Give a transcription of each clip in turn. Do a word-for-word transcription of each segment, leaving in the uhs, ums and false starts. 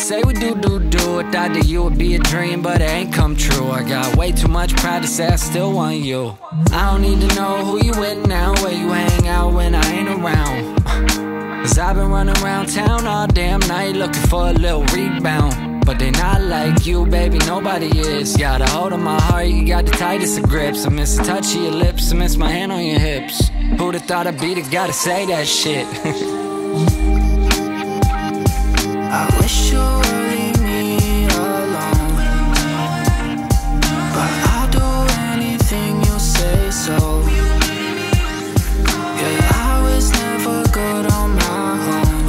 say we do, do, do it. Thought that you would be a dream, but it ain't come true. I got way too much pride to say I still want you. I don't need to know who you with now, where you hang out when I ain't around. Cause I've been running around town all damn night looking for a little rebound. But they not like you, baby, nobody is. Got a hold of my heart, you got the tightest of grips. I miss the touch of your lips, I miss my hand on your hips. Who'da thought I'd be the guy to say that shit? I wish you would leave me alone, but I'll do anything you say so. Yeah, I was never good on my own.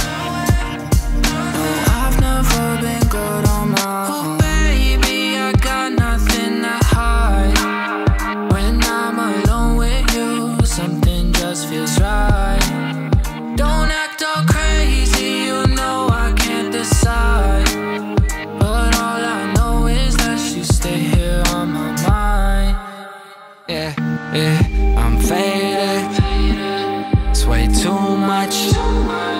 No, I've never been good on my own. Oh baby, I got nothing to hide. When I'm alone with you, something just feels right. Don't act all crazy, you know I can't decide. But all I know is that you stay here on my mind. Yeah, yeah, I'm faded. It's way too much.